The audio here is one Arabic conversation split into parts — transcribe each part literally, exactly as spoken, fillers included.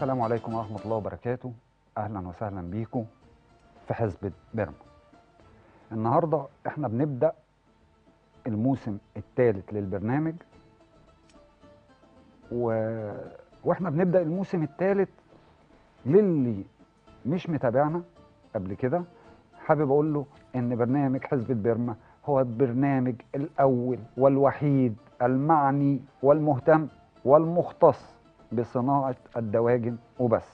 السلام عليكم ورحمة الله وبركاته. أهلا وسهلا بيكم في حزب بيرما. النهاردة احنا بنبدأ الموسم الثالث للبرنامج و... واحنا بنبدأ الموسم الثالث للي مش متابعنا قبل كده، حابب أقول له إن برنامج حزب بيرما هو البرنامج الأول والوحيد المعني والمهتم والمختص بصناعة الدواجن وبس.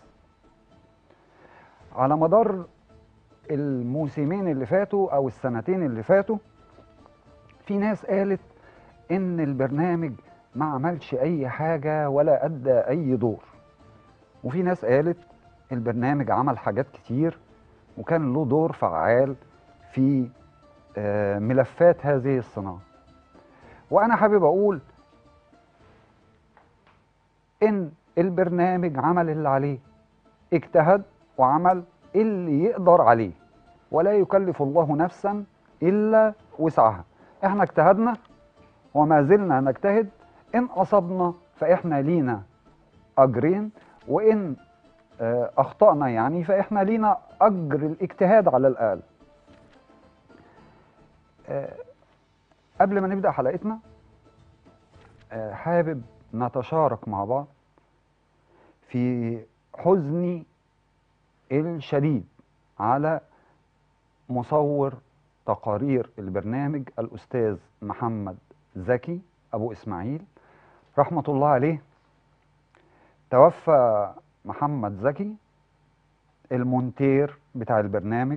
على مدار الموسمين اللي فاتوا أو السنتين اللي فاتوا في ناس قالت إن البرنامج ما عملش أي حاجة ولا أدى أي دور، وفي ناس قالت البرنامج عمل حاجات كتير وكان له دور فعال في ملفات هذه الصناعة. وأنا حابب أقول إن البرنامج عمل اللي عليه، اجتهد وعمل اللي يقدر عليه، ولا يكلف الله نفسا إلا وسعها. احنا اجتهدنا وما زلنا نجتهد، إن أصبنا فإحنا لينا أجرين، وإن أخطأنا يعني فإحنا لينا أجر الاجتهاد على الأقل. قبل ما نبدأ حلقتنا حابب نتشارك مع بعض في حزني الشديد على مصور تقارير البرنامج الأستاذ محمد زكي أبو إسماعيل رحمة الله عليه. توفى محمد زكي المونتير بتاع البرنامج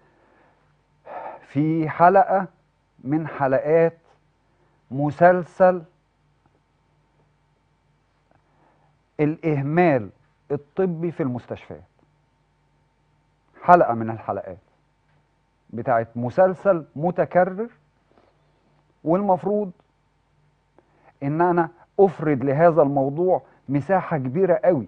في حلقة من حلقات مسلسل الإهمال الطبي في المستشفيات. حلقة من الحلقات بتاعت مسلسل متكرر، والمفروض إن أنا أفرد لهذا الموضوع مساحة كبيرة قوي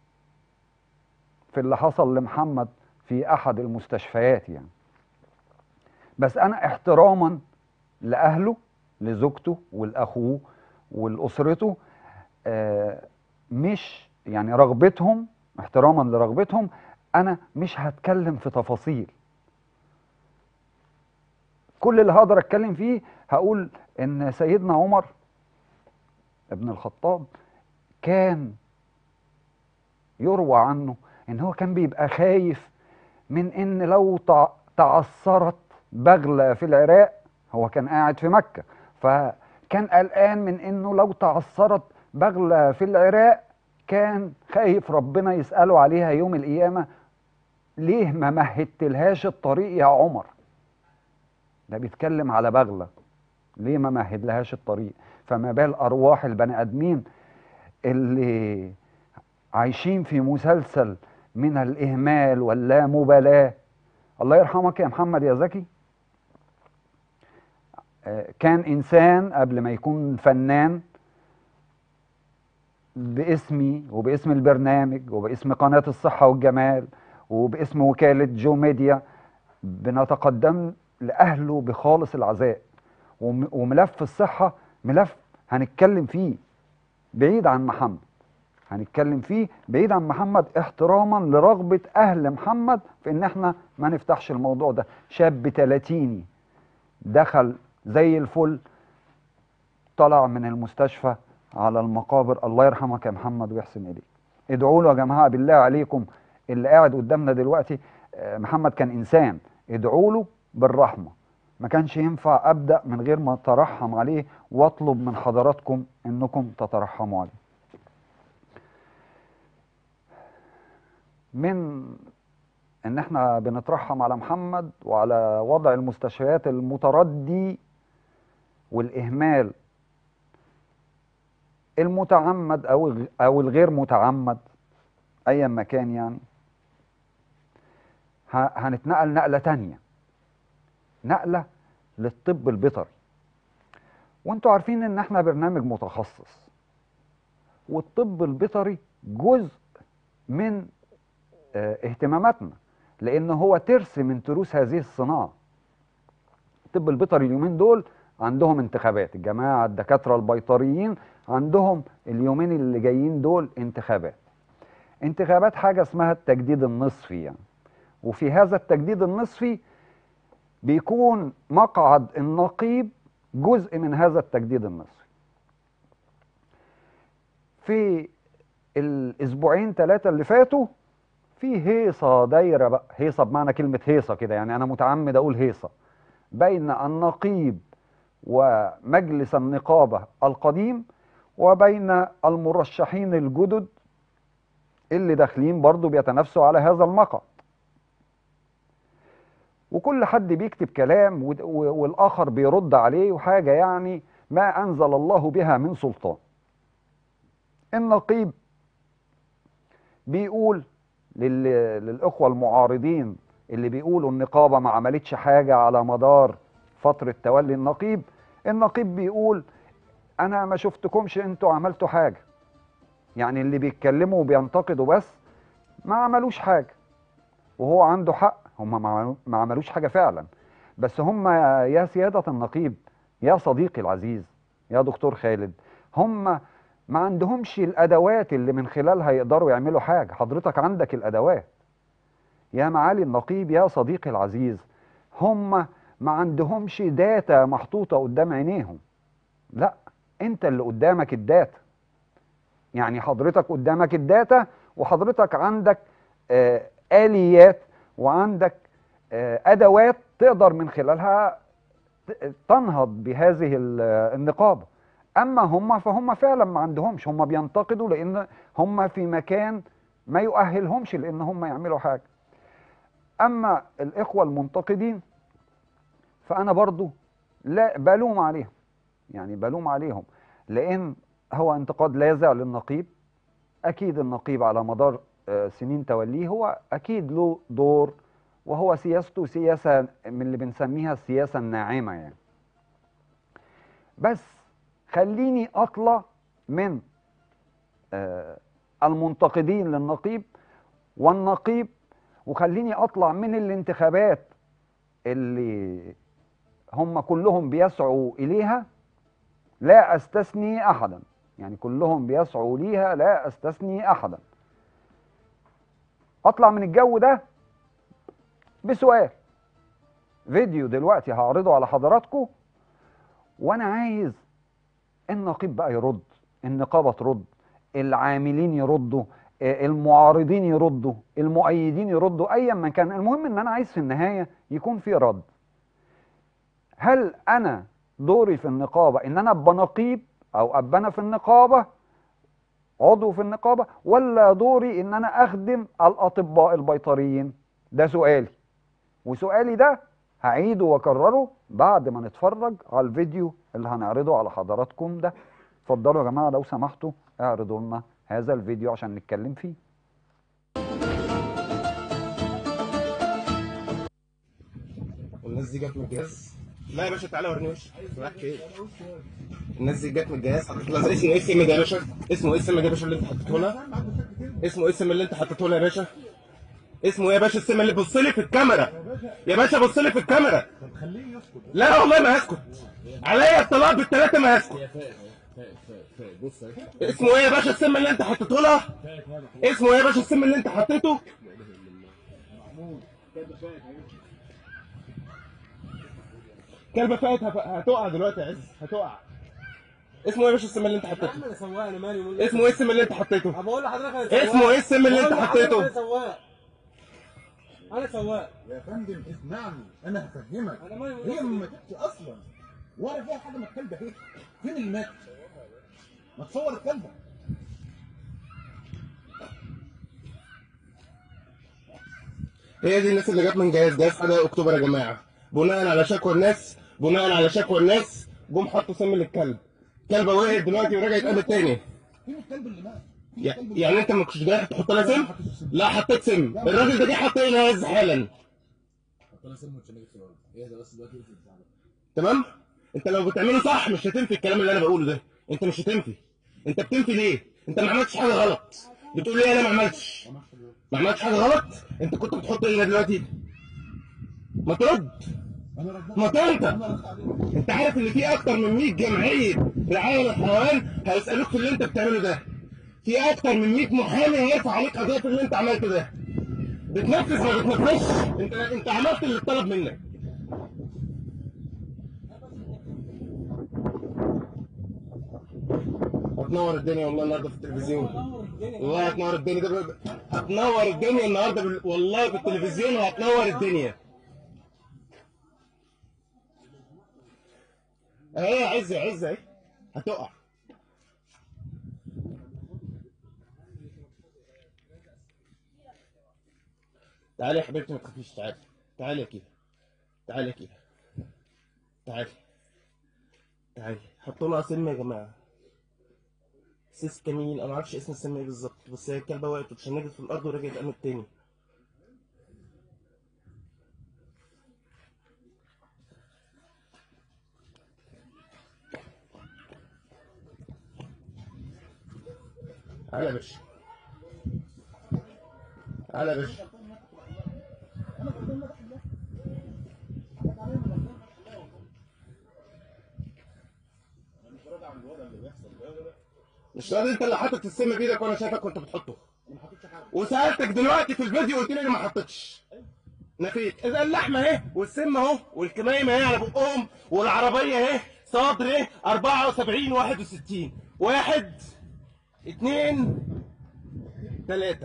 في اللي حصل لمحمد في أحد المستشفيات يعني. بس أنا احتراما لأهله، لزوجته والأخوه والأسرته، آه مش يعني رغبتهم، احتراما لرغبتهم، أنا مش هتكلم في تفاصيل. كل اللي هقدر أتكلم فيه هقول إن سيدنا عمر ابن الخطاب كان يروى عنه إن هو كان بيبقى خايف من إن لو تعثرت بغلة في العراق، هو كان قاعد في مكة، فكان قلقان من إنه لو تعثرت بغلة في العراق كان خايف ربنا يسأله عليها يوم القيامة، ليه ما مهدتلهاش الطريق يا عمر؟ ده بيتكلم على بغلة، ليه ما مهدلهاش الطريق؟ فما بال أرواح البني آدمين اللي عايشين في مسلسل من الإهمال واللامبالاة. الله يرحمك يا محمد يا زكي، كان إنسان قبل ما يكون فنان، باسمي وباسم البرنامج وباسم قناة الصحة والجمال وباسم وكالة جو ميديا بنتقدم لأهله بخالص العزاء. وملف الصحة ملف هنتكلم فيه بعيد عن محمد، هنتكلم فيه بعيد عن محمد احتراما لرغبة أهل محمد في إن احنا ما نفتحش الموضوع ده. شاب تلاتيني دخل زي الفل، طلع من المستشفى على المقابر. الله يرحمك يا محمد ويحسن إليك. ادعوا له يا جماعة بالله عليكم، اللي قاعد قدامنا دلوقتي محمد كان إنسان، ادعوا له بالرحمة. ما كانش ينفع أبدأ من غير ما أترحم عليه وأطلب من حضراتكم إنكم تترحموا عليه. من إن احنا بنترحم على محمد وعلى وضع المستشفيات المتردي والإهمال المتعمد أو أو الغير متعمد أيا ما كان، يعني هنتنقل نقلة تانية، نقلة للطب البيطري. وانتوا عارفين ان احنا برنامج متخصص، والطب البيطري جزء من اه اهتماماتنا، لان هو ترس من تروس هذه الصناعة. الطب البيطري اليومين دول عندهم انتخابات، الجماعة الدكاترة البيطريين عندهم اليومين اللي جايين دول انتخابات. انتخابات حاجة اسمها التجديد النصفي يعني. وفي هذا التجديد النصفي بيكون مقعد النقيب جزء من هذا التجديد النصفي. في الاسبوعين ثلاثة اللي فاتوا في هيصة دايرة بقى، هيصة بمعنى كلمة هيصة كده يعني، انا متعمد اقول هيصة، بين النقيب ومجلس النقابة القديم وبين المرشحين الجدد اللي داخلين برضو بيتنافسوا على هذا المقعد. وكل حد بيكتب كلام والآخر بيرد عليه، وحاجة يعني ما أنزل الله بها من سلطان. النقيب بيقول للإخوة المعارضين اللي بيقولوا النقابة ما عملتش حاجة على مدار فترة تولي النقيب، النقيب بيقول أنا ما شفتكمش أنتوا عملتوا حاجة. يعني اللي بيتكلموا وبينتقدوا بس ما عملوش حاجة، وهو عنده حق، هم ما عملوش حاجة فعلا. بس هم يا سيادة النقيب، يا صديقي العزيز، يا دكتور خالد، هم ما عندهمش الأدوات اللي من خلالها يقدروا يعملوا حاجة. حضرتك عندك الأدوات يا معالي النقيب يا صديقي العزيز. هم ما عندهمش داتا محطوطة قدام عينيهم، لا، انت اللي قدامك الداتا. يعني حضرتك قدامك الداتا، وحضرتك عندك آه آليات، وعندك آه أدوات تقدر من خلالها تنهض بهذه النقابة. أما هم فهم فعلا ما عندهمش، هم بينتقدوا لأن هم في مكان ما يؤهلهمش لأن هم يعملوا حاجة. أما الإخوة المنتقدين فأنا برضو لا بلوم عليهم، يعني بلوم عليهم لأن هو انتقاد لاذع للنقيب. أكيد النقيب على مدار سنين توليه هو أكيد له دور، وهو سياسته سياسة من اللي بنسميها السياسة الناعمة يعني. بس خليني أطلع من المنتقدين للنقيب والنقيب، وخليني أطلع من الانتخابات اللي هم كلهم بيسعوا إليها، لا أستثني أحدا، يعني كلهم بيسعوا ليها لا أستثني أحدا. أطلع من الجو ده بسؤال، فيديو دلوقتي هعرضه على حضراتكم، وأنا عايز النقيب بقى يرد، النقابة ترد، العاملين يردوا، المعارضين يردوا، المؤيدين يردوا، أيا ما كان. المهم إن أنا عايز في النهاية يكون في رد. هل أنا دوري في النقابة إن أنا أبقى نقيب أو أبقى أنا في النقابة عضو في النقابة، ولا دوري إن أنا أخدم الأطباء البيطريين؟ ده سؤالي، وسؤالي ده هعيده وأكرره بعد ما نتفرج على الفيديو اللي هنعرضه على حضراتكم ده. اتفضلوا يا جماعة لو سمحتوا اعرضوا لنا هذا الفيديو عشان نتكلم فيه. والناس دي جت من الجهاز؟ لا يا باشا تعالى وريني وشك. رايح ايه؟ الناس دي جت من الجهاز. حطيت لها اسمه ايه السم ده يا باشا؟ اسمه ايه السم ده يا باشا اللي انت حطيته لها؟ اسمه ايه السم اللي انت حطيته لها يا باشا؟ اسمه ايه يا باشا السم اللي بص لي في الكاميرا؟ يا باشا بص لي في الكاميرا. طب خليه يسكت. لا والله ما هسكت. عليا الطلاق بالثلاثه ما هسكت. بص اسمه ايه يا باشا السم اللي انت حطيته لها؟ اسمه ايه يا باشا السم اللي انت حطيته؟ كلبه فات هتقع دلوقتي يا عز، هتقع. اسمه ايه يا باشا السم اللي انت حطيته؟ يا عم انا سواق، انا مالي. اسمه ايه السم اللي انت حطيته؟ بقول لحضرتك انا سواق. اسمه ايه السم اللي انت حطيته؟ انا سواق. انا سواق يا فندم. اسمعني انا هفهمك. انا مالي، هي ما ماتتش اصلا ولا فيها حاجه. ما الكلبه اهي، فين اللي مات؟ ما تصور الكلبه. هي دي الناس اللي جت من جهاز جهاز حدائق اكتوبر يا جماعه، بناء على شكوى الناس، بناء على شكوى الناس جم حطوا سم للكلب. الكلبه وقعت دلوقتي ورجعت قامت تاني. فين الكلب اللي مات؟ يعني انت ما كنتش جاي تحط لها سم؟ لا حطيت سم. الراجل ده جه حط لي جهاز حالا. حط لها سم وتشنجت في الارض. ايه ده بس دلوقتي؟ تمام؟ انت لو بتعمله صح مش هتنفي الكلام اللي انا بقوله ده. انت مش هتنفي. انت بتنفي ليه؟ انت ما عملتش حاجه غلط. بتقول لي انا ما عملتش. ما عملتش حاجه غلط. انت كنت بتحط ايه دلوقتي؟ ما ترد. ما انت انت عارف ان في اكتر من مية جمعيه رعايه للحيوان هيسالوك في اللي انت بتعمله ده. في اكتر من مية محامي هيرفع عليك قضيه في اللي انت عملته ده. بتنفذ ما بتنفذش، انت انت عملت اللي اتطلب منك. هتنور الدنيا والله النهارده في التلفزيون. والله هتنور الدنيا ده ب- هتنور الدنيا النهارده بال... والله في التلفزيون وهتنور الدنيا. اهي عزه عزه اهي هتقع. تعالي يا حبيبتي ما تخافيش، تعالي تعالي يا كده، تعالي يا كده، تعالي تعالي. حطوا لها سم يا جماعه، سيس كمين، انا ما اعرفش اسم السم ايه بالظبط، بس هي الكلبه وقعت واتشنجت في الارض ورجعت قامت تاني. تعالى يا باشا، تعالى يا باشا. مش راضي، انت اللي حاطط السم بايدك وانا شايفك وانت بتحطه. وسالتك دلوقتي في الفيديو قلت لي انا ما حطيتش. نفيت. اذا اللحمه اهي والسم اهو والكمايمه اهي على بقهم والعربيه اهي صدر اهي أربعة وسبعين واحد وستين واحد اتنين تلاته.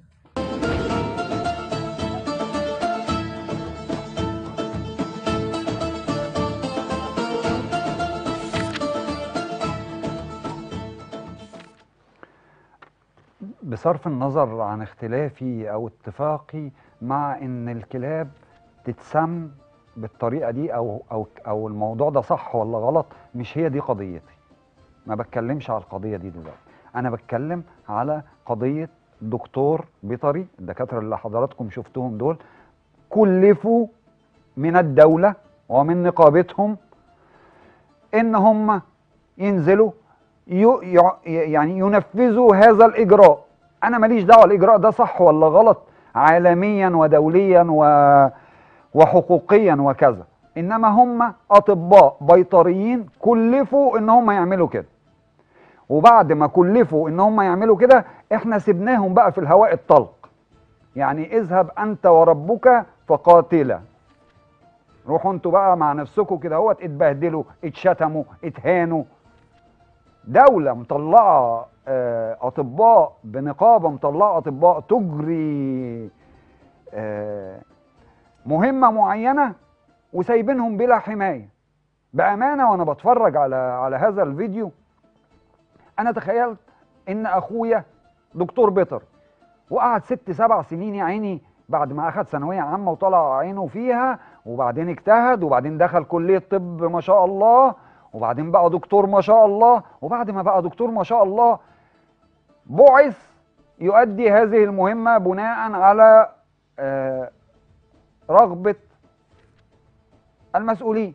بصرف النظر عن اختلافي او اتفاقي مع ان الكلاب تتسم بالطريقه دي او او او الموضوع ده صح ولا غلط، مش هي دي قضيتي. ما بتكلمش على القضيه دي دلوقتي، انا بتكلم على قضيه دكتور بيطري. الدكاتره اللي حضراتكم شفتوهم دول كلفوا من الدوله ومن نقابتهم ان هم ينزلوا يو يعني ينفذوا هذا الاجراء. انا ماليش دعوه الاجراء ده صح ولا غلط عالميا ودوليا و... وحقوقيا وكذا، انما هم اطباء بيطريين كلفوا ان هم يعملوا كده. وبعد ما كلفوا ان هم يعملوا كده احنا سيبناهم بقى في الهواء الطلق، يعني اذهب انت وربك فقاتلا، روحوا انتوا بقى مع نفسكم كده اهوت، اتبهدلوا اتشتموا اتهانوا. دولة مطلعة آه، أطباء بنقابة مطلعة أطباء تجري آه، مهمة معينة وسايبينهم بلا حماية. بأمانة وأنا بتفرج على على هذا الفيديو أنا تخيلت إن أخويا دكتور بيطر وقعد ست سبع سنين يا عيني بعد ما أخد ثانوية عامة وطلع عينه فيها، وبعدين اجتهد وبعدين دخل كلية طب ما شاء الله، وبعدين بقى دكتور ما شاء الله، وبعد ما بقى دكتور ما شاء الله بعث يؤدي هذه المهمة بناء على آه، رغبة المسؤولين.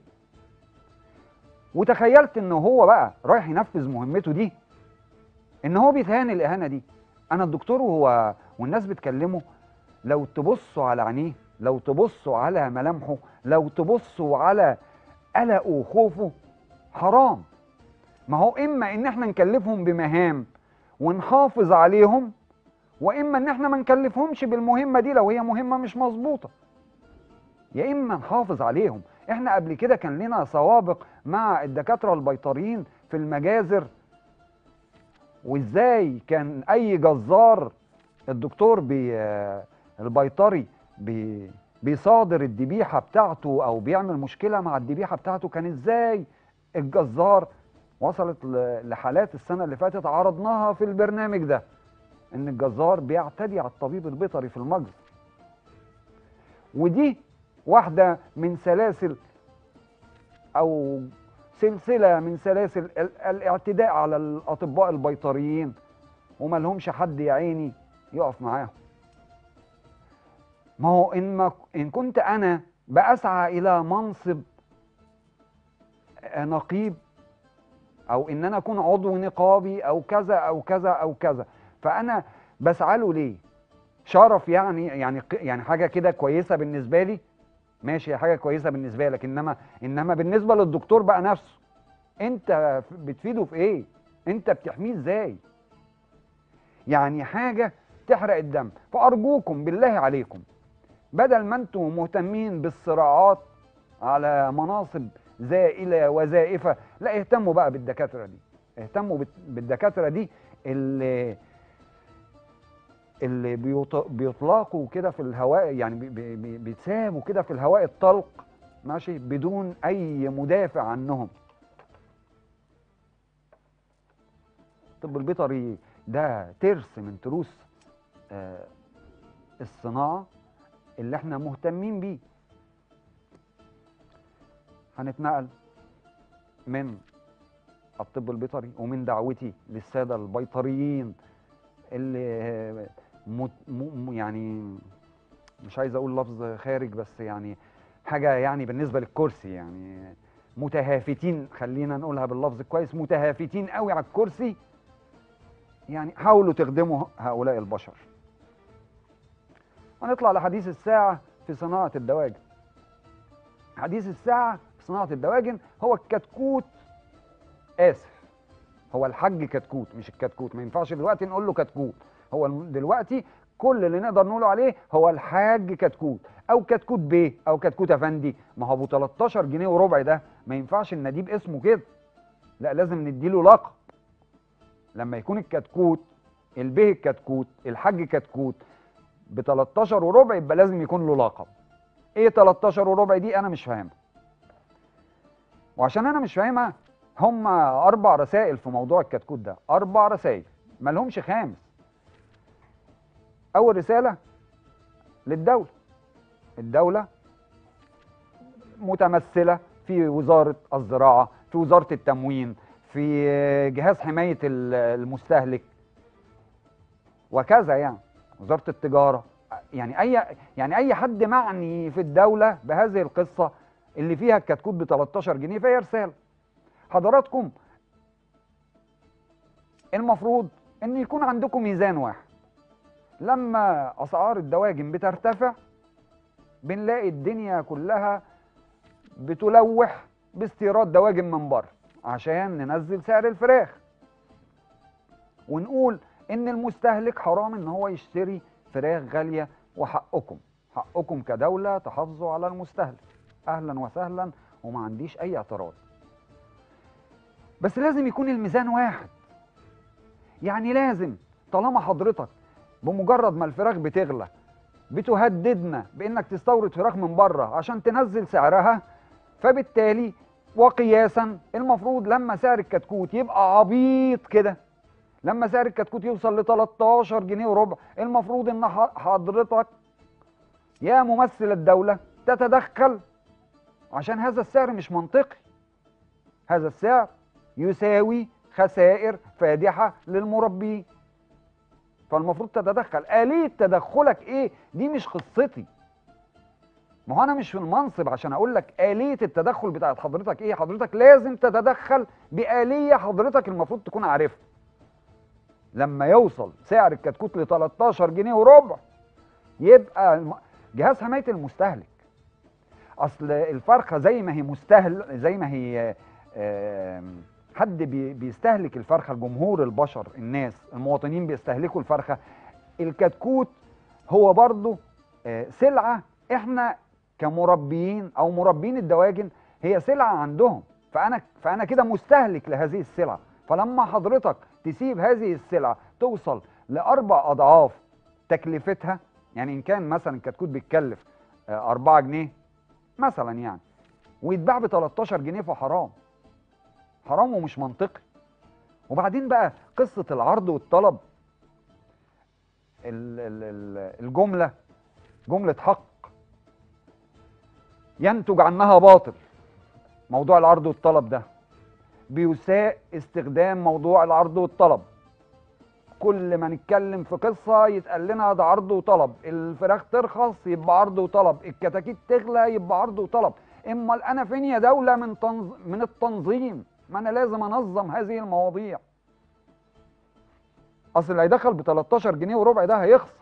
وتخيلت ان هو بقى رايح ينفذ مهمته دي ان هو بيتهان الاهانة دي. انا الدكتور وهو والناس بتكلمه لو تبصوا على عينيه، لو تبصوا على ملامحه، لو تبصوا على قلقه وخوفه، حرام. ما هو اما ان احنا نكلفهم بمهام ونحافظ عليهم، واما ان احنا ما نكلفهمش بالمهمه دي لو هي مهمه مش مظبوطه، يا اما نحافظ عليهم. احنا قبل كده كان لنا سوابق مع الدكاتره البيطريين في المجازر، وازاي كان اي جزار الدكتور بي البيطري بي بيصادر الذبيحه بتاعته او بيعمل مشكله مع الذبيحه بتاعته، كان ازاي الجزار وصلت لحالات السنه اللي فاتت عرضناها في البرنامج ده، ان الجزار بيعتدي على الطبيب البيطري في المجزر. ودي واحده من سلاسل او سلسله من سلاسل الاعتداء على الاطباء البيطريين، وما لهمش حد يا عيني يقف معاهم. ما هو ان ما ان كنت انا باسعى الى منصب نقيب او ان انا اكون عضو نقابي او كذا او كذا او كذا، فانا بسعى له ليه؟ شرف يعني يعني يعني حاجه كده كويسه بالنسبه لي، ماشي حاجه كويسه بالنسبه لك، انما انما بالنسبه للدكتور بقى نفسه انت بتفيده في ايه؟ انت بتحميه ازاي؟ يعني حاجه تحرق الدم. فارجوكم بالله عليكم، بدل ما انتم مهتمين بالصراعات على مناصب زائله وزائفه، لا اهتموا بقى بالدكاتره دي، اهتموا بالدكاتره دي اللي اللي بيطلقوا كده في الهواء، يعني بي بي بيتسابوا كده في الهواء الطلق، ماشي، بدون اي مدافع عنهم. الطب البيطري ده ترس من تروس آه الصناعه اللي احنا مهتمين بيه. هنتنقل من الطب البيطري ومن دعوتي للساده البيطريين اللي مت م يعني مش عايز اقول لفظ خارج، بس يعني حاجه يعني بالنسبه للكرسي يعني متهافتين، خلينا نقولها باللفظ كويس، متهافتين قوي على الكرسي. يعني حاولوا تخدموا هؤلاء البشر. هنطلع لحديث الساعه في صناعه الدواجن. حديث الساعه في صناعه الدواجن هو الكتكوت، اسف، هو الحاج كتكوت مش الكتكوت. ما ينفعش دلوقتي نقول له كتكوت، هو دلوقتي كل اللي نقدر نقوله عليه هو الحاج كتكوت او كتكوت بيه او كتكوت افندي. ما هو ابو تلتاشر جنيه وربع ده ما ينفعش نديه باسمه كده، لا لازم نديله لقب. لما يكون الكتكوت البيه الكتكوت الحاج كتكوت ب تلتاشر وربع، يبقى لازم يكون له لقب. ايه تلتاشر وربع دي؟ انا مش فاهمها، وعشان انا مش فاهمها هم اربع رسائل في موضوع الكتكوت ده، اربع رسائل ما لهمش خامس. اول رساله للدوله، الدوله متمثله في وزاره الزراعه، في وزاره التموين، في جهاز حمايه المستهلك وكذا، يعني وزاره التجاره، يعني اي يعني اي حد معني في الدوله بهذه القصه اللي فيها الكتكوت ب تلتاشر جنيه، فهي رساله. حضراتكم المفروض ان يكون عندكم ميزان واحد. لما اسعار الدواجن بترتفع بنلاقي الدنيا كلها بتلوح باستيراد دواجن من بره عشان ننزل سعر الفراخ، ونقول ان المستهلك حرام ان هو يشتري فراخ غاليه، وحقكم حقكم كدوله تحافظوا على المستهلك. اهلا وسهلا، وما عنديش اي اعتراض، بس لازم يكون الميزان واحد. يعني لازم طالما حضرتك بمجرد ما الفراخ بتغلى بتهددنا بانك تستورد فراخ من بره عشان تنزل سعرها، فبالتالي وقياسا المفروض لما سعر الكتكوت يبقى عبيط كده، لما سعر الكتكوت يوصل ل تلتاشر جنيه وربع، المفروض ان حضرتك يا ممثل الدولة تتدخل، عشان هذا السعر مش منطقي. هذا السعر يساوي خسائر فادحة للمربين، فالمفروض تتدخل. آلية تدخلك ايه؟ دي مش قصتي. ما هو انا مش في المنصب عشان اقول لك آلية التدخل بتاعت حضرتك ايه. حضرتك لازم تتدخل بآلية حضرتك المفروض تكون عارفها. لما يوصل سعر الكتكوت ل تلتاشر جنيه وربع، يبقى جهاز حماية المستهلك، اصل الفرخة زي ما هي مستهل زي ما هي حد بيستهلك الفرخة، الجمهور، البشر، الناس، المواطنين بيستهلكوا الفرخة، الكتكوت هو برضو سلعة احنا كمربيين او مربين الدواجن هي سلعة عندهم، فانا فانا كده مستهلك لهذه السلعة. فلما حضرتك تسيب هذه السلعة توصل لاربع اضعاف تكلفتها، يعني ان كان مثلا الكتكوت بيتكلف اربعة جنيه مثلا يعني، ويتباع ب تلتاشر جنيه، فحرام، حرام ومش منطقي. وبعدين بقى قصة العرض والطلب، الجملة جملة حق ينتج عنها باطل. موضوع العرض والطلب ده بيساء استخدام موضوع العرض والطلب. كل ما نتكلم في قصة يتقال لنا ده عرض وطلب، الفراخ ترخص يبقى عرض وطلب، الكتاكيت تغلى يبقى عرض وطلب. امال انا فين يا دولة من تنظ... من التنظيم؟ ما انا لازم انظم هذه المواضيع. اصل اللي هيدخل ب تلتاشر جنيه وربع ده هيخسر.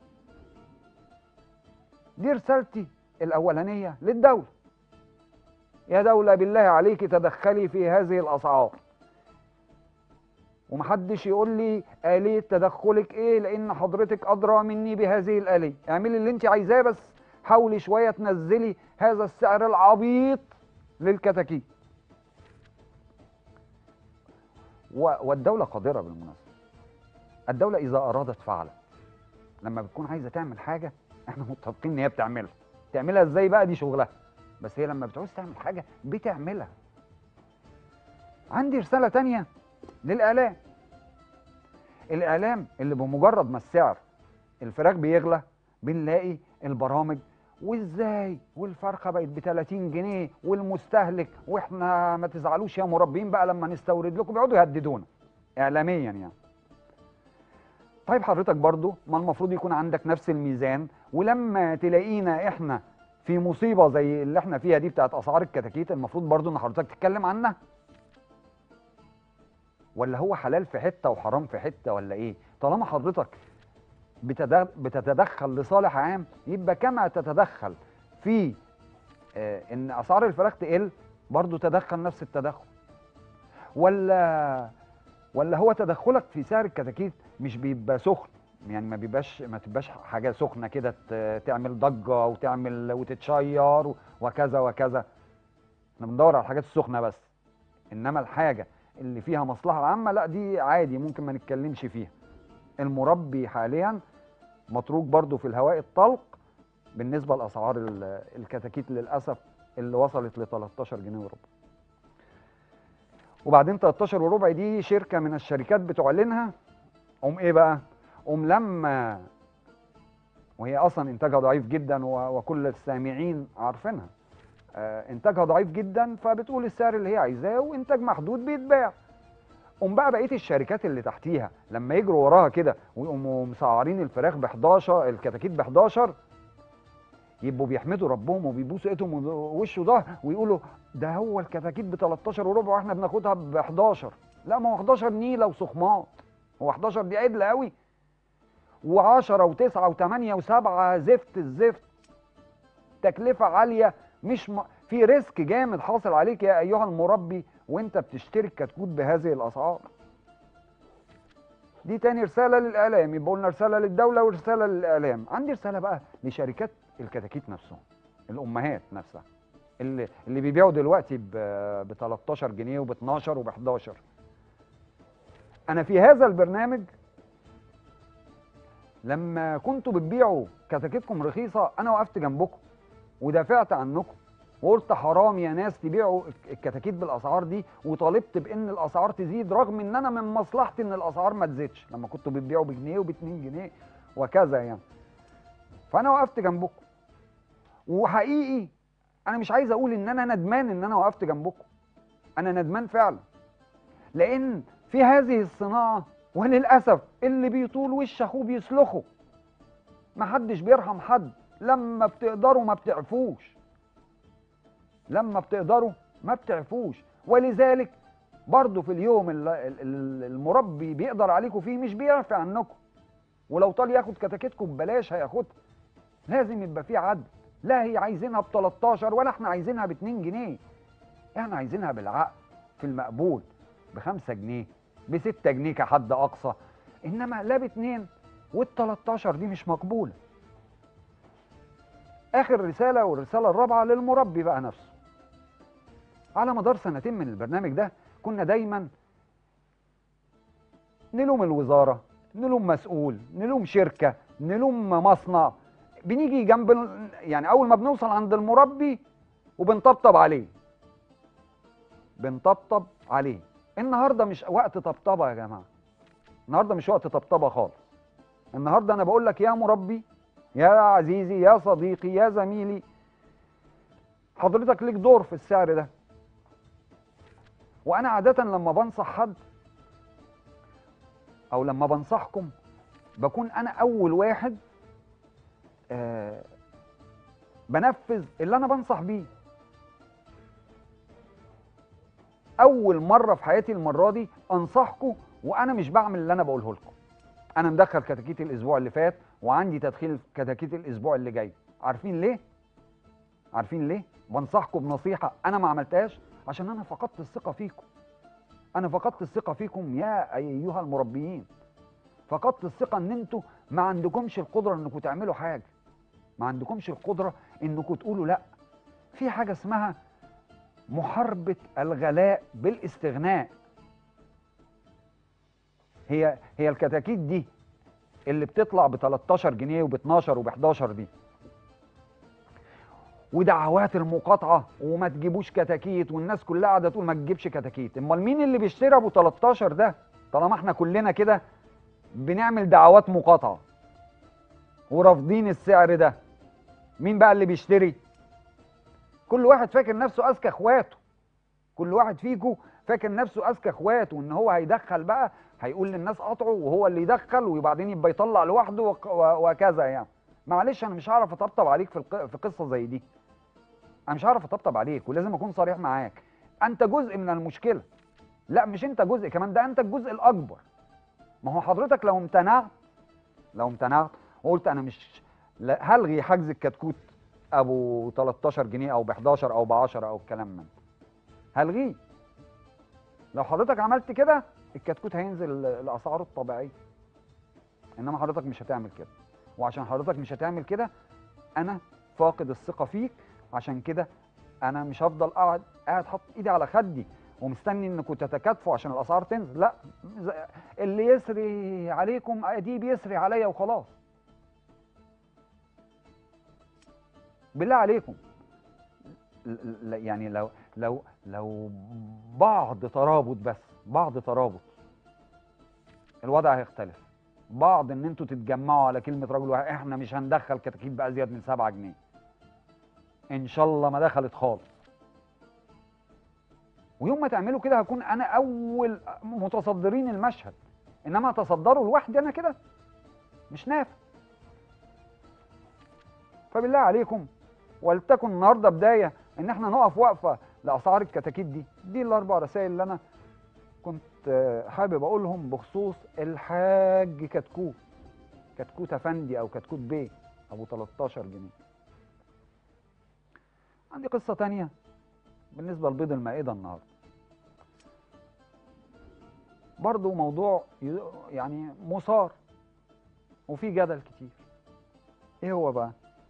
دي رسالتي الاولانية للدولة. يا دولة بالله عليك تدخلي في هذه الاسعار. ومحدش يقول لي آلية تدخلك ايه، لان حضرتك ادرى مني بهذه الآلية. اعملي اللي انت عايزاه، بس حاولي شوية تنزلي هذا السعر العبيط للكتاكيت. والدولة قادرة بالمناسبة، الدولة إذا أرادت فعلت. لما بتكون عايزة تعمل حاجة احنا متفقين ان هي بتعملها. تعملها ازاي بقى دي شغلها، بس هي لما بتعوز تعمل حاجة بتعملها. عندي رسالة تانية للإعلام. الإعلام اللي بمجرد ما السعر الفراخ بيغلى بنلاقي البرامج وازاي والفرخه بقت ب تلاتين جنيه والمستهلك، واحنا ما تزعلوش يا مربين بقى لما نستورد لكم، بيقعدوا يهددونا اعلاميا يعني. طيب حضرتك برضو ما المفروض يكون عندك نفس الميزان، ولما تلاقينا احنا في مصيبه زي اللي احنا فيها دي بتاعت اسعار الكتاكيت، المفروض برضو ان حضرتك تتكلم عنها. ولا هو حلال في حته وحرام في حته ولا ايه؟ طالما حضرتك بتتدخل لصالح عام، يبقى كما تتدخل في آه ان اسعار الفراخ تقل، برضو تدخل نفس التدخل. ولا ولا هو تدخلك في سعر الكتاكيت مش بيبقى سخن، يعني ما بيبقاش ما تبقاش حاجه سخنه كده تعمل ضجه وتعمل وتتشير وكذا وكذا. احنا بندور على الحاجات السخنه بس، انما الحاجه اللي فيها مصلحه عامه لا، دي عادي ممكن ما نتكلمش فيها. المربي حاليا متروك برضو في الهواء الطلق بالنسبه لاسعار الكتاكيت للاسف اللي وصلت ل تلتاشر جنيه وربع. وبعدين تلتاشر وربع دي شركه من الشركات بتعلنها، قوم ايه بقى؟ قوم لما وهي اصلا انتاجها ضعيف جدا وكل السامعين عارفينها، آه انتاجها ضعيف جدا، فبتقول السعر اللي هي عايزاه وانتاج محدود بيتباع. قوم بقى بقيه الشركات اللي تحتيها لما يجروا وراها كده ويقوموا مسعرين الفراخ ب حداشر، الكتاكيت ب حداشر، يبقوا بيحمدوا ربهم وبيبوسوا ايدهم ووش وظهر ويقولوا ده هو الكتاكيت ب تلتاشر وربع واحنا بناخدها ب حداشر. لا، ما هو حداشر نيله وصخمات، هو حداشر دي عدله قوي، وعشرة وتسعة وتمانية وسبعة زفت الزفت، تكلفه عاليه، مش م... في ريسك جامد حاصل عليك يا ايها المربي وانت بتشتري الكتكوت بهذه الاسعار. دي تاني رساله للاعلام، يبقى قلنا رساله للدوله ورساله للاعلام. عندي رساله بقى لشركات الكتاكيت نفسهم، الامهات نفسها اللي اللي بيبيعوا دلوقتي ب تلتاشر جنيه وب اتناشر وب حداشر. انا في هذا البرنامج لما كنتوا بتبيعوا كتاكيتكم رخيصه انا وقفت جنبكم ودافعت عنكم وقلت حرام يا ناس تبيعوا الكتاكيت بالاسعار دي، وطالبت بان الاسعار تزيد، رغم ان انا من مصلحتي ان الاسعار ما تزيدش لما كنتوا بتبيعوا بجنيه وباتنين جنيه وكذا يعني. فانا وقفت جنبكم، وحقيقي انا مش عايز اقول ان انا ندمان ان انا وقفت جنبكم، انا ندمان فعلا، لان في هذه الصناعه وللاسف اللي بيطول وش اخوه بيسلخه، محدش بيرحم حد. لما بتقدروا ما بتعفوش، لما بتقدروا ما بتعفوش. ولذلك برضو في اليوم اللي المربي بيقدر عليكم فيه مش بيعفي عنكم، ولو طال ياخد كتاكيتكم ببلاش هياخدها. لازم يبقى في عدل، لا هي عايزينها ب تلتاشر ولا احنا عايزينها ب اتنين جنيه، احنا عايزينها بالعقل في المقبول ب خمسة جنيه ب ستة جنيه كحد اقصى، انما لا ب اتنين وال تلتاشر دي مش مقبوله. اخر رساله والرساله الرابعه للمربي بقى نفسه. على مدار سنتين من البرنامج ده كنا دايما نلوم الوزاره، نلوم مسؤول، نلوم شركه، نلوم مصنع، بنيجي جنب يعني اول ما بنوصل عند المربي وبنطبطب عليه، بنطبطب عليه. النهارده مش وقت طبطبه يا جماعه، النهارده مش وقت طبطبه خالص. النهارده انا بقول لك يا مربي، يا عزيزي، يا صديقي، يا زميلي، حضرتك ليك دور في السعر ده. وانا عاده لما بنصح حد او لما بنصحكم بكون انا اول واحد آه بنفذ اللي انا بنصح بيه. اول مره في حياتي المره دي انصحكم وانا مش بعمل اللي انا بقوله لكم. انا مدخل كتاكيت الاسبوع اللي فات وعندي تدخيل كتاكيت الاسبوع اللي جاي. عارفين ليه؟ عارفين ليه بنصحكم بنصيحه انا ما عملتهاش؟ عشان انا فقدت الثقه فيكم. انا فقدت الثقه فيكم يا ايها المربيين، فقدت الثقه ان انتوا ما عندكمش القدره انكم تعملوا حاجه، ما عندكمش القدره انكم تقولوا لا. في حاجه اسمها محاربه الغلاء بالاستغناء. هي هي الكتاكيت دي اللي بتطلع ب تلتاشر جنيه وب اتناشر وب حداشر دي، ودعوات المقاطعه وما تجيبوش كتاكيت، والناس كلها قاعده تقول ما تجيبش كتاكيت. امال مين اللي بيشتري ابو تلتاشر ده؟ طالما احنا كلنا كده بنعمل دعوات مقاطعه ورافضين السعر ده، مين بقى اللي بيشتري؟ كل واحد فاكر نفسه اذكى اخواته، كل واحد فيكم فاكر نفسه اذكى اخواته، وان هو هيدخل بقى، هيقول للناس قطعوا وهو اللي يدخل، وبعدين يبقى يطلع لوحده وك- وكذا يعني. معلش انا مش هعرف اطبطب عليك في الق- في قصه زي دي. انا مش هعرف اطبطب عليك، ولازم اكون صريح معاك. انت جزء من المشكله. لا مش انت جزء كمان، ده انت الجزء الاكبر. ما هو حضرتك لو امتنعت، لو امتنعت وقلت انا مش لا- هلغي حجز الكتكوت ابو تلتاشر جنيه او ب حداشر او ب عشرة او الكلام من ده، هلغيه. لو حضرتك عملت كده الكتكوت هينزل لاسعاره الطبيعيه، انما حضرتك مش هتعمل كده. وعشان حضرتك مش هتعمل كده انا فاقد الثقه فيك. عشان كده انا مش هفضل قاعد قاعد حاطط ايدي على خدي ومستني انكم تتكاتفوا عشان الاسعار تنزل. لا، ز- اللي يسري عليكم ادي بيسري عليا وخلاص. بالله عليكم، ل- ل- يعني لو لو لو بعض ترابط، بس بعض ترابط، الوضع هيختلف. بعض ان انتوا تتجمعوا على كلمه رجل واحد، احنا مش هندخل كتاكيت بازيد من سبعة جنيه، ان شاء الله ما دخلت خالص. ويوم ما تعملوا كده هكون انا اول متصدرين المشهد، انما اتصدره لوحدي انا كده مش نافع. فبالله عليكم، ولتكن النهارده بدايه ان احنا نقف وقفه لاسعار الكتاكيت دي. دي الاربع رسائل اللي انا كنت آه، حابب اقولهم بخصوص الحاج كتكوت، كتكوت افندي او كتكوت بيه ابو تلتاشر جنيه. عندي قصه تانية بالنسبه لبيض المائده النهارده، برضو موضوع ي- يعني مثار وفي جدل كتير. ايه هو بقى؟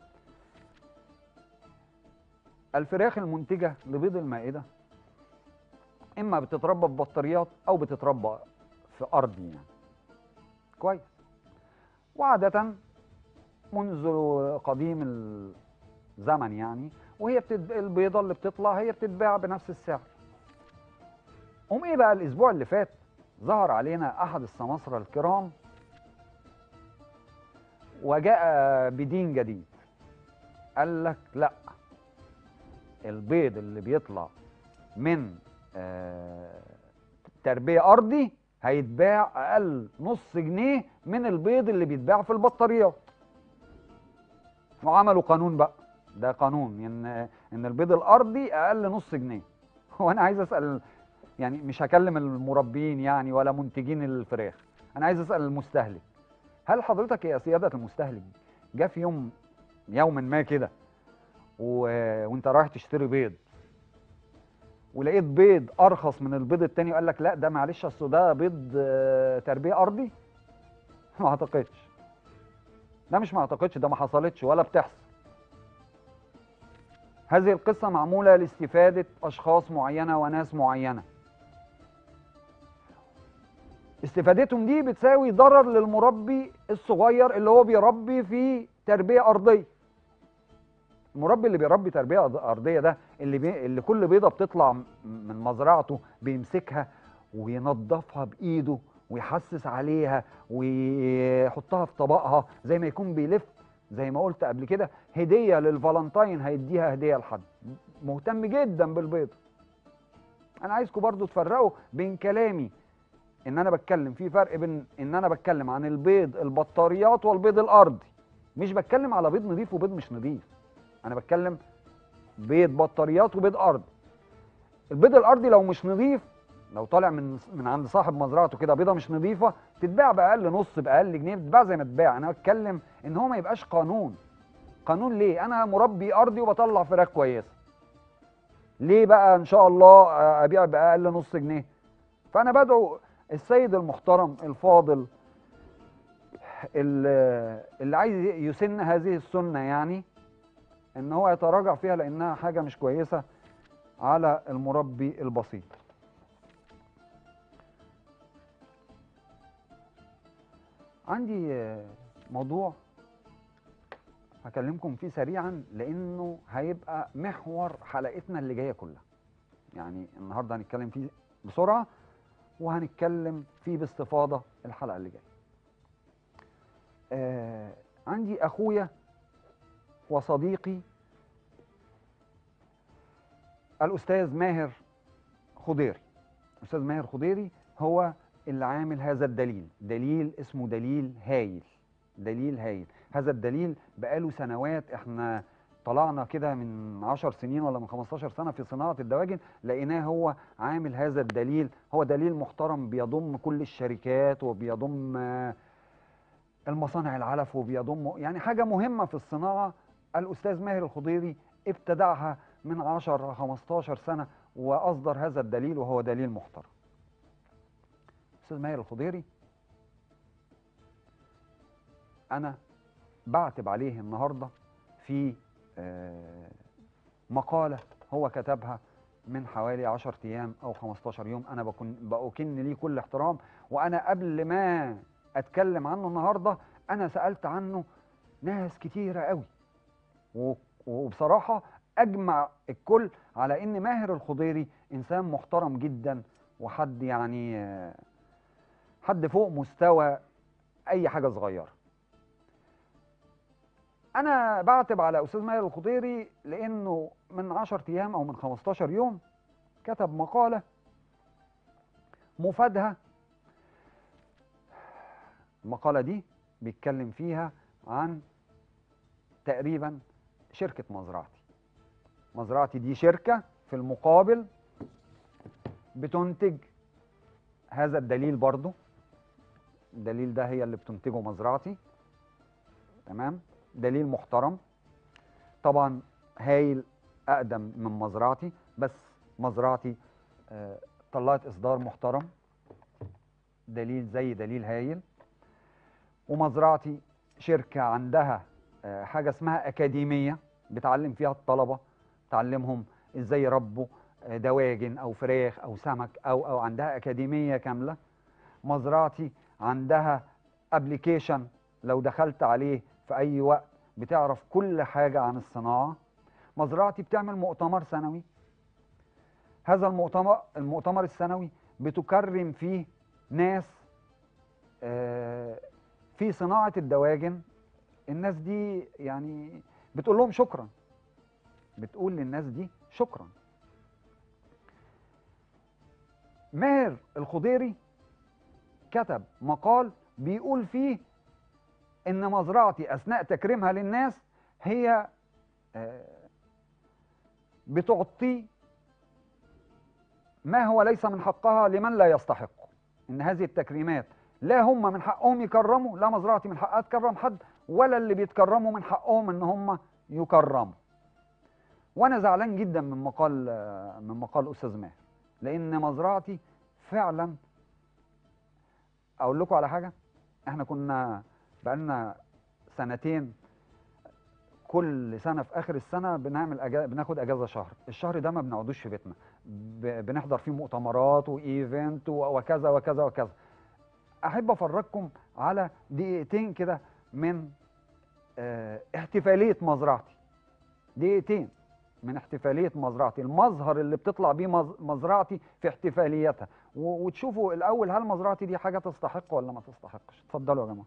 الفراخ المنتجه لبيض المائده اما بتتربى في بطاريات او بتتربى في ارض يعني. كويس. وعاده منذ قديم الزمن يعني، وهي بتد... البيضه اللي بتطلع هي بتتباع بنفس السعر. قوم ايه بقى الاسبوع اللي فات ظهر علينا احد السماسرة الكرام وجاء بدين جديد. قال لك لا، البيض اللي بيطلع من آه، تربية ارضي هيتباع اقل نص جنيه من البيض اللي بيتباع في البطاريات. وعملوا قانون بقى، ده قانون ان ان البيض الارضي اقل نص جنيه. وانا عايز اسال، يعني مش هكلم المربين يعني ولا منتجين الفراخ، انا عايز اسال المستهلك. هل حضرتك يا سيادة المستهلك جه في يوم يوما ما كده و... وانت رايح تشتري بيض ولقيت بيض ارخص من البيض التاني وقال لك لا ده معلش اصل ده بيض آه، تربية ارضي؟ ما اعتقدش. ده مش ما اعتقدش، ده ما حصلتش ولا بتحصل. هذه القصة معمولة لاستفادة اشخاص معينة وناس معينة. استفادتهم دي بتساوي ضرر للمربي الصغير اللي هو بيربي في تربية أرضية. المربي اللي بيربي تربية أرضية ده اللي بي... اللي كل بيضة بتطلع من مزرعته بيمسكها وينظفها بإيده ويحسس عليها ويحطها في طبقها زي ما يكون بيلف، زي ما قلت قبل كده، هدية للفالنتاين هيديها هدية لحد. مهتم جدا بالبيضة. أنا عايزكم برضو تفرقوا بين كلامي ان انا بتكلم في فرق بين ان انا بتكلم عن البيض البطاريات والبيض الارضي. مش بتكلم على بيض نظيف وبيض مش نظيف، انا بتكلم بيض بطاريات وبيض ارضي. البيض الارضي لو مش نظيف، لو طالع من من عند صاحب مزرعته كده بيضه مش نظيفه، تتباع باقل نص باقل جنيه، بتتباع زي ما تتباع. انا بتكلم ان هو ما يبقاش قانون. قانون ليه؟ انا مربي ارضي وبطلع فراخ كويسه، ليه بقى ان شاء الله ابيع باقل نص جنيه؟ فأنا بدعو السيد المحترم الفاضل اللي اللي عايز يسن هذه السنة، يعني ان هو يتراجع فيها لانها حاجة مش كويسة على المربي البسيط. عندي موضوع هكلمكم فيه سريعا لانه هيبقى محور حلقتنا اللي جاية كلها. يعني النهاردة هنتكلم فيه بسرعة وهنتكلم فيه باستفاضة الحلقة اللي جاية. آه عندي اخويا وصديقي الاستاذ ماهر خضيري. الاستاذ ماهر خضيري هو اللي عامل هذا الدليل، دليل اسمه دليل هايل. دليل هايل، هذا الدليل بقاله سنوات، احنا طلعنا كده من عشر سنين ولا من خمستاشر سنة في صناعة الدواجن، لقيناه هو عامل هذا الدليل. هو دليل محترم بيضم كل الشركات وبيضم المصانع العلف وبيضم يعني حاجة مهمة في الصناعة. الأستاذ ماهر الخضيري ابتدعها من عشر خمستاشر سنة وأصدر هذا الدليل وهو دليل محترم. الأستاذ ماهر الخضيري أنا بعتب عليه النهاردة في مقالة هو كتبها من حوالي عشرة أيام أو خمستاشر يوم. أنا بكون بأكن ليه كل احترام، وأنا قبل ما أتكلم عنه النهاردة أنا سألت عنه ناس كتيرة قوي، وبصراحة أجمع الكل على إن ماهر الخضيري إنسان محترم جدا، وحد يعني حد فوق مستوى أي حاجة صغيرة. أنا بعتب على أستاذ ماهر الخضيري لأنه من عشرة أيام أو من خمستاشر يوم كتب مقالة مفادها. المقالة دي بيتكلم فيها عن تقريبا شركة مزرعتي. مزرعتي دي شركة في المقابل بتنتج هذا الدليل برضو. الدليل ده هي اللي بتنتجه مزرعتي، تمام؟ دليل محترم طبعا، هايل، أقدم من مزرعتي، بس مزرعتي آه طلعت إصدار محترم، دليل زي دليل هايل. ومزرعتي شركة عندها آه حاجة اسمها أكاديمية بتعلم فيها الطلبة، تعلمهم إزاي يربوا آه دواجن أو فراخ أو سمك أو أو عندها أكاديمية كاملة. مزرعتي عندها أبليكيشن لو دخلت عليه في أي وقت بتعرف كل حاجة عن الصناعة. مزرعتي بتعمل مؤتمر سنوي، هذا المؤتمر المؤتمر السنوي بتكرم فيه ناس آه في صناعة الدواجن. الناس دي يعني بتقول لهم شكرا، بتقول للناس دي شكرا. ماهر الخضيري كتب مقال بيقول فيه إن مزرعتي أثناء تكريمها للناس هي بتعطي ما هو ليس من حقها لمن لا يستحقه. إن هذه التكريمات لا هم من حقهم يكرموا، لا مزرعتي من حقها تكرم حد، ولا اللي بيتكرموا من حقهم إن هم يكرموا. وأنا زعلان جدا من مقال من مقال أستاذ ماهر، لأن مزرعتي فعلا. أقول لكم على حاجة، إحنا كنا بقالنا سنتين كل سنة في آخر السنة بنعمل أجازة، بناخد أجازة شهر. الشهر ده ما بنقعدوش في بيتنا، بنحضر فيه مؤتمرات وإيفنت وكذا وكذا وكذا. أحب أفرجكم على دقيقتين كده من اه احتفالية مزرعتي، دقيقتين من احتفالية مزرعتي، المظهر اللي بتطلع بيه مزرعتي في احتفالياتها، وتشوفوا الأول هل مزرعتي دي حاجة تستحق ولا ما تستحقش. اتفضلوا يا جماعة.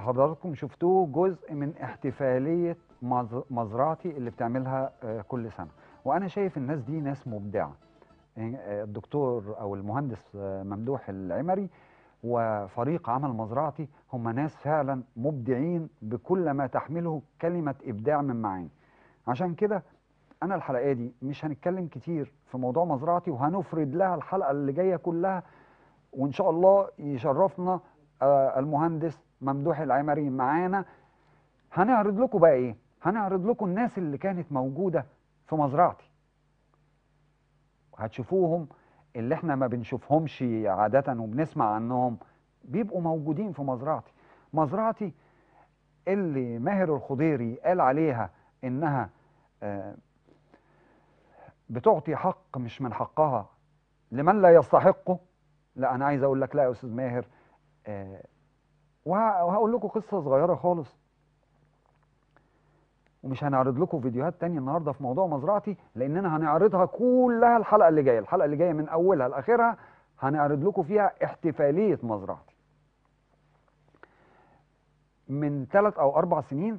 اللي حضراتكم شفتوه جزء من احتفالية مز- مزرعتي اللي بتعملها آه، كل سنة. وأنا شايف الناس دي ناس مبدعة. آه، الدكتور أو المهندس آه، ممدوح العمري وفريق عمل مزرعتي هم ناس فعلا مبدعين بكل ما تحمله كلمة إبداع من معاني. عشان كده أنا الحلقة دي مش هنتكلم كتير في موضوع مزرعتي، وهنفرد لها الحلقة اللي جاية كلها، وإن شاء الله يشرفنا آه، المهندس ممدوح العمري معانا. هنعرض لكم بقى إيه؟ هنعرض لكم الناس اللي كانت موجودة في مزرعتي. هتشوفوهم اللي احنا ما بنشوفهمش عادة وبنسمع عنهم، بيبقوا موجودين في مزرعتي. مزرعتي اللي ماهر الخضيري قال عليها انها آه، بتعطي حق مش من حقها لمن لا يستحقه. لا، انا عايز اقول لك لا يا استاذ ماهر. آه، وه- وهقول لكم قصة صغيرة خالص، ومش هنعرض لكم فيديوهات تانية النهاردة في موضوع مزرعتي، لأننا هنعرضها كلها الحلقة اللي جاية. الحلقة اللي جاية من أولها لآخرها هنعرض لكم فيها احتفالية مزرعتي. من ثلاث أو أربع سنين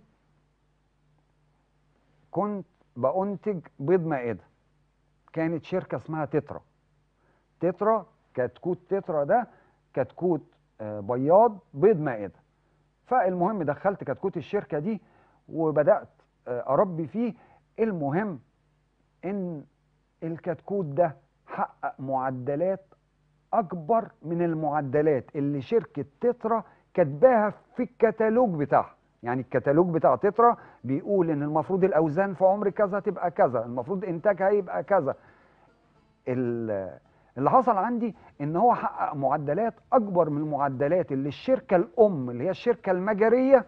كنت بأنتج بيض مائدة. كانت شركة اسمها تترا. تترا كتكوت تترا ده كتكوت آه، بياض بيض مائدة. فالمهم دخلت كتكوت الشركة دي وبدأت آه، أربي فيه. المهم إن الكتكوت ده حقق معدلات أكبر من المعدلات اللي شركة تترا كاتباها في الكتالوج بتاعها. يعني الكتالوج بتاع تترا بيقول إن المفروض الأوزان في عمر كذا تبقى كذا، المفروض إنتاجها يبقى كذا. ال- اللي حصل عندي إن هو حقق معدلات أكبر من المعدلات اللي الشركة الأم اللي هي الشركة المجرية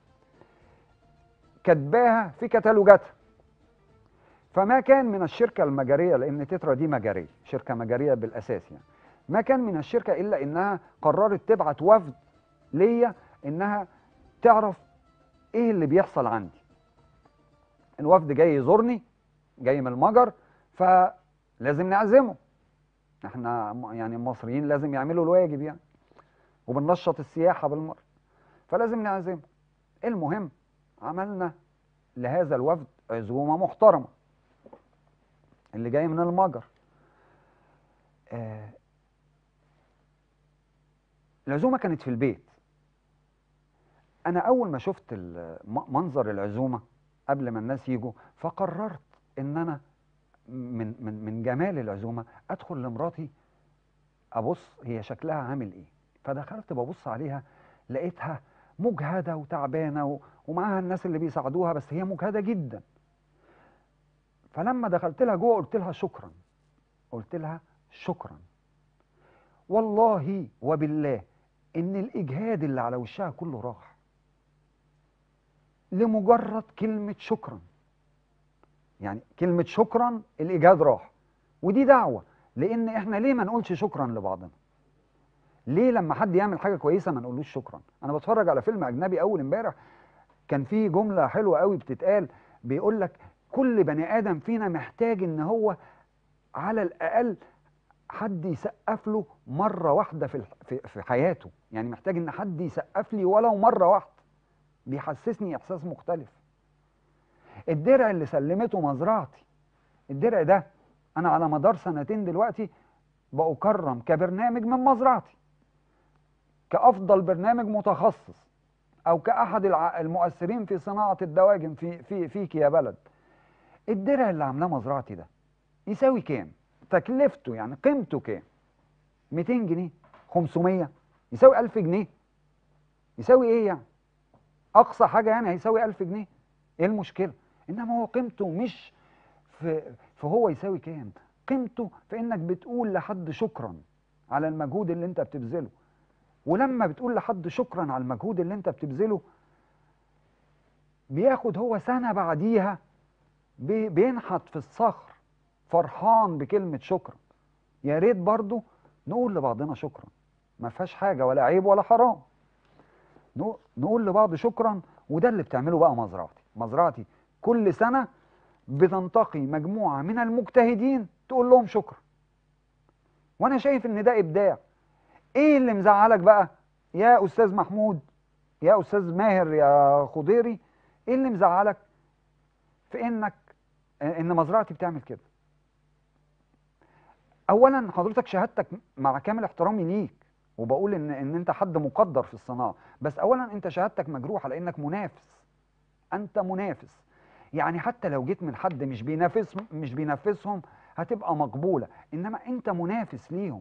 كاتباها في كتالوجاتها. فما كان من الشركة المجرية، لأن تترا دي مجرية، شركة مجرية بالأساس يعني، ما كان من الشركة إلا إنها قررت تبعت وفد ليا إنها تعرف إيه اللي بيحصل عندي. الوفد جاي يزورني، جاي من المجر، فلازم نعزمه. احنا م- يعني المصريين لازم يعملوا الواجب يعني، وبننشط السياحة بالمرة، فلازم نعزمه. المهم عملنا لهذا الوفد عزومة محترمة اللي جاي من المجر. آه، العزومة كانت في البيت. أنا أول ما شفت ال- م- منظر العزومة قبل ما الناس يجوا، فقررت إن أنا من من من جمال العزومة أدخل لمراتي أبص هي شكلها عامل إيه. فدخلت ببص عليها، لقيتها مجهدة وتعبانة و- ومعاها الناس اللي بيساعدوها، بس هي مجهدة جدا. فلما دخلت لها جوه قلت لها شكرا. قلت لها شكرا والله وبالله إن الإجهاد اللي على وشها كله راح لمجرد كلمة شكرا. يعني كلمة شكرا الإجهاد راح. ودي دعوة، لأن إحنا ليه ما نقولش شكرا لبعضنا؟ ليه لما حد يعمل حاجة كويسة ما نقولوش شكرا؟ أنا بتفرج على فيلم أجنبي أول امبارح، كان فيه جملة حلوة قوي بتتقال، بيقول لك كل بني آدم فينا محتاج إن هو على الأقل حد يسقف له مرة واحدة في الح- في في حياته. يعني محتاج إن حد يسقف لي ولو مرة واحدة، بيحسسني إحساس مختلف. الدرع اللي سلمته مزرعتي، الدرع ده انا على مدار سنتين دلوقتي بأكرم كبرنامج من مزرعتي كأفضل برنامج متخصص، او كأحد الع- المؤثرين في صناعة الدواجن في في فيك يا بلد. الدرع اللي عاملاه مزرعتي ده يساوي كام؟ تكلفته يعني قيمته كام؟ مئتين جنيه؟ خمسمية؟ يساوي ألف جنيه؟ يساوي ايه يعني؟ اقصى حاجة يعني هيساوي ألف جنيه. ايه المشكلة؟ انما هو قيمته مش في فهو يساوي كام، قيمته في انك بتقول لحد شكرا على المجهود اللي انت بتبذله. ولما بتقول لحد شكرا على المجهود اللي انت بتبذله، بياخد هو سنة بعديها بي- بينحت في الصخر فرحان بكلمة شكرا. يا ريت برضو نقول لبعضنا شكرا، ما فيهاش حاجة ولا عيب ولا حرام. نق- نقول لبعض شكرا. وده اللي بتعمله بقى مزرعتي. مزرعتي كل سنة بتنتقي مجموعة من المجتهدين تقول لهم شكرا. وانا شايف ان ده ابداع. ايه اللي مزعلك بقى يا استاذ محمود يا استاذ ماهر يا خضيري، ايه اللي مزعلك في انك ان مزرعتي بتعمل كده؟ اولا حضرتك شهادتك مع كامل احترامي ليك، وبقول ان ان انت حد مقدر في الصناعه، بس اولا انت شهادتك مجروحه لانك منافس. انت منافس، يعني حتى لو جيت من حد مش بينافس مش بينافسهم هتبقى مقبوله، انما انت منافس ليهم.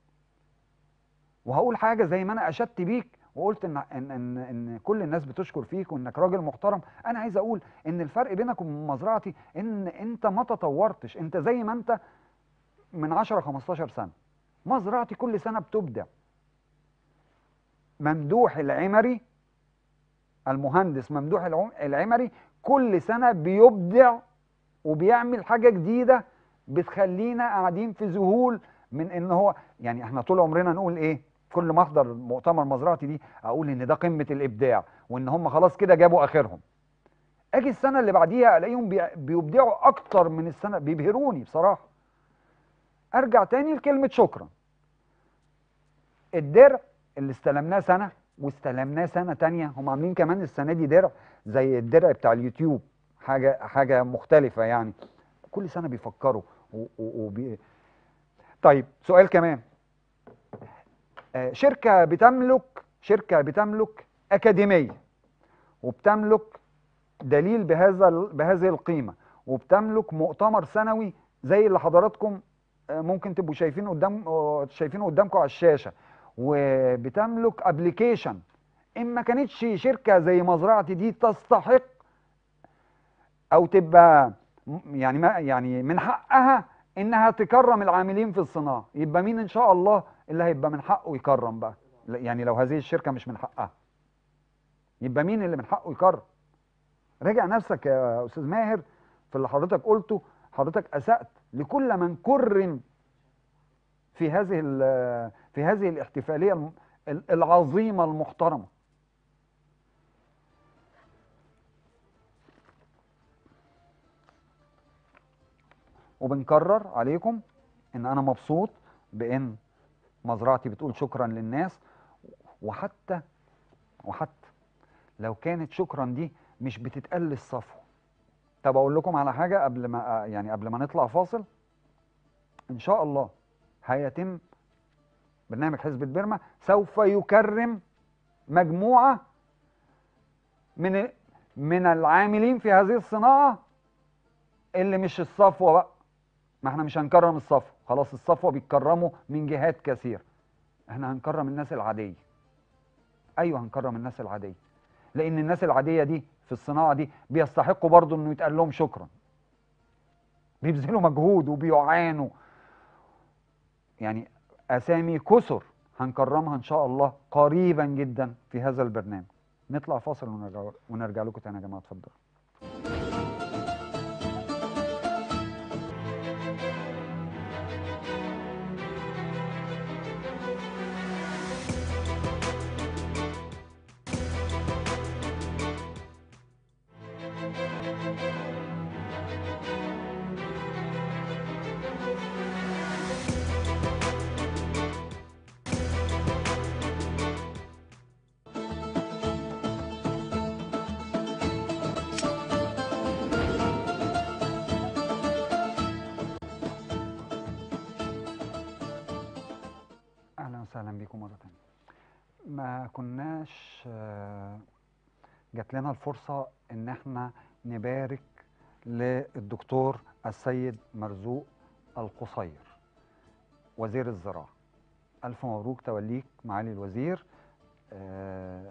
وهقول حاجه زي ما انا اشدت بيك وقلت ان ان ان, إن كل الناس بتشكر فيك وانك راجل محترم، انا عايز اقول ان الفرق بينك وبين مزرعتي ان انت ما تطورتش، انت زي ما انت من عشرة خمستاشر سنه. مزرعتي كل سنه بتبدع. ممدوح العمري، المهندس ممدوح العم- العمري كل سنه بيبدع وبيعمل حاجه جديده بتخلينا قاعدين في ذهول من ان هو، يعني احنا طول عمرنا نقول ايه؟ كل ما احضر مؤتمر مزرعتي دي اقول ان ده قمه الابداع وان هم خلاص كده جابوا اخرهم. اجي السنه اللي بعديها الاقيهم بي- بيبدعوا اكتر من السنه، بيبهروني بصراحه. ارجع تاني لكلمه شكرا. الدرع اللي استلمناه سنه واستلمناه سنه تانية، هم عاملين كمان السنه دي درع زي الدرع بتاع اليوتيوب، حاجه حاجه مختلفه يعني. كل سنه بيفكروا و- و- وبي... طيب سؤال كمان. آه، شركه بتملك شركه بتملك اكاديميه، وبتملك دليل بهذا ال- بهذه القيمه، وبتملك مؤتمر سنوي زي اللي حضراتكم آه، ممكن تبقوا شايفينه قدام آه، شايفينه قدامكم على الشاشه، وبتملك ابلكيشن. ان ما كانتش شركه زي مزرعتي دي تستحق او تبقى م- يعني ما يعني من حقها انها تكرم العاملين في الصناعه، يبقى مين ان شاء الله اللي هيبقى من حقه يكرم بقى؟ لا، يعني لو هذه الشركه مش من حقها يبقى مين اللي من حقه يكرم؟ راجع نفسك يا استاذ ماهر في اللي حضرتك قلته. حضرتك اسأت لكل من كرم في هذه ال- في هذه الاحتفاليه الم- العظيمه المحترمه. وبنكرر عليكم ان انا مبسوط بان مزرعتي بتقول شكرا للناس، وحتى وحتى لو كانت شكرا دي مش بتتقال للصفو. طب اقول لكم على حاجه قبل ما يعني قبل ما نطلع فاصل. ان شاء الله هيتم برنامج حزب بيرما سوف يكرم مجموعه من من العاملين في هذه الصناعه اللي مش الصفوه بقى. ما احنا مش هنكرم الصفوه، خلاص الصفوه بيتكرموا من جهات كثيره. احنا هنكرم الناس العاديه. ايوه هنكرم الناس العاديه، لان الناس العاديه دي في الصناعه دي بيستحقوا برضو انه يتقال لهم شكرا. بيبذلوا مجهود وبيعانوا، يعني اسامي كسر هنكرمها ان شاء الله قريبا جدا في هذا البرنامج. نطلع فاصل ونرجع ونرجع لكم تاني يا جماعه، اتفضلوا. اهلا وسهلا بكم مره تانيه. ما كناش آه، جات لنا الفرصه ان احنا نبارك للدكتور السيد مرزوق القصير وزير الزراعه. الف مبروك توليك معالي الوزير. آه،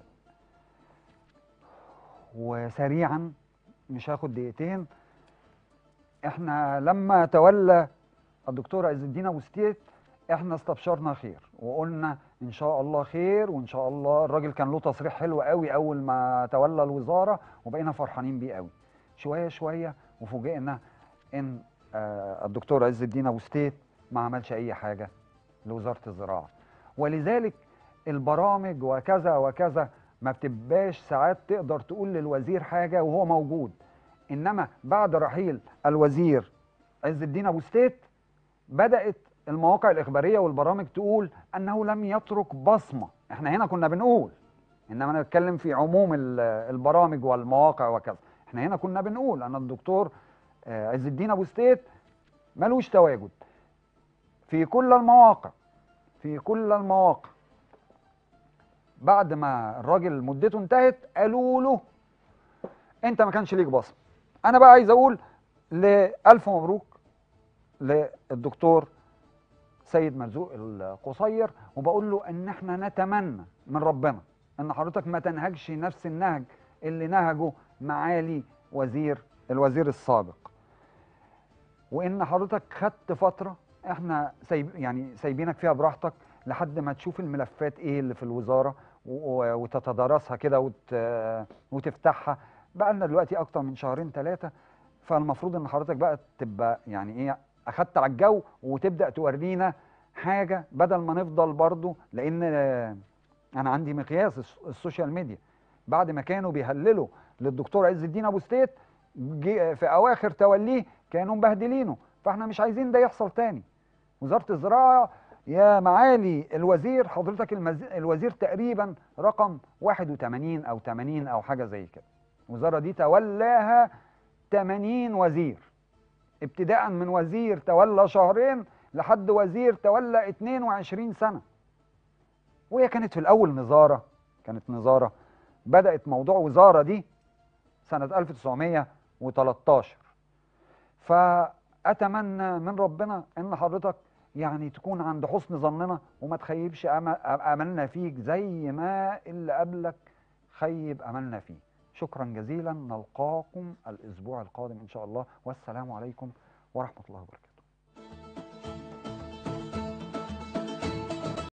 وسريعا مش هاخد دقيقتين. احنا لما تولى الدكتور عز الدين ابو ستيت احنا استبشرنا خير وقلنا ان شاء الله خير، وان شاء الله الراجل كان له تصريح حلو قوي اول ما تولى الوزاره وبقينا فرحانين بيه قوي. شويه شويه وفوجئنا ان آه، الدكتور عز الدين ابو ستيت ما عملش اي حاجه لوزاره الزراعه. ولذلك البرامج وكذا وكذا ما بتبقاش ساعات تقدر تقول للوزير حاجه وهو موجود. انما بعد رحيل الوزير عز الدين ابو ستيت بدات المواقع الاخباريه والبرامج تقول انه لم يترك بصمه. احنا هنا كنا بنقول انما انا بتكلم في عموم ال- البرامج والمواقع وكذا. احنا هنا كنا بنقول ان الدكتور آه، عز الدين ابو ستيت ملوش تواجد في كل المواقع، في كل المواقع. بعد ما الراجل مدته انتهت قالوا له انت ما كانش ليك بصمه. انا بقى عايز اقول لألف مبروك للدكتور سيد مرزوق القصير، وبقول له ان احنا نتمنى من ربنا ان حضرتك ما تنهجش نفس النهج اللي نهجه معالي وزير الوزير السابق، وان حضرتك خدت فتره احنا سايب يعني سايبينك فيها براحتك لحد ما تشوف الملفات ايه اللي في الوزاره و- وتتدارسها كده وت... وتفتحها. بقى لنا دلوقتي اكتر من شهرين ثلاثه، فالمفروض ان حضرتك بقى تبقى يعني ايه اخدت على الجو وتبدا تورينا حاجه، بدل ما نفضل برضو. لان آه، انا عندي مقياس الس- السوشيال ميديا، بعد ما كانوا بيهللوا للدكتور عز الدين ابو ستيت جه في اواخر توليه كانوا مبهدلينه، فاحنا مش عايزين ده يحصل تاني. وزاره الزراعه يا معالي الوزير، حضرتك المز... الوزير تقريبا رقم واحد وثمانين او ثمانين او حاجه زي كده. الوزاره دي تولاها ثمانين وزير، ابتداء من وزير تولى شهرين لحد وزير تولى اثنين وعشرين سنه. وهي كانت في الاول نظاره، كانت نظاره، بدات موضوع وزاره دي سنه ألف وتسعمائة وثلاثة عشر. فاتمنى من ربنا ان حضرتك يعني تكون عند حسن ظننا وما تخيبش أم- املنا فيك زي ما اللي قبلك خيب املنا فيه. شكرا جزيلا، نلقاكم الاسبوع القادم ان شاء الله، والسلام عليكم ورحمه الله وبركاته.